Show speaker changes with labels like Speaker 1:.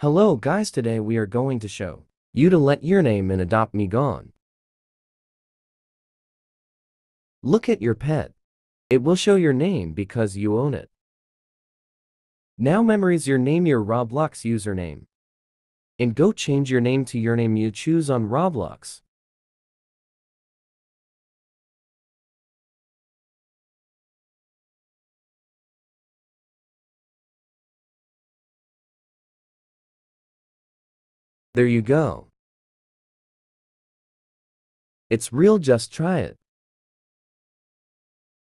Speaker 1: Hello guys, today we are going to show you to let your name in Adopt Me Gone. Look at your pet. It will show your name because you own it. Now memorize your name, your Roblox username. And go change your name to your name you choose on Roblox. There you go. It's real, just try it.